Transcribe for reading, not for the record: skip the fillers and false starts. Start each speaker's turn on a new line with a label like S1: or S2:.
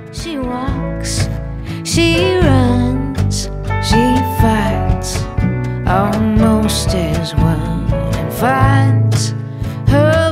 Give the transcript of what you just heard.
S1: She walks, she runs, she fights almost as one and finds her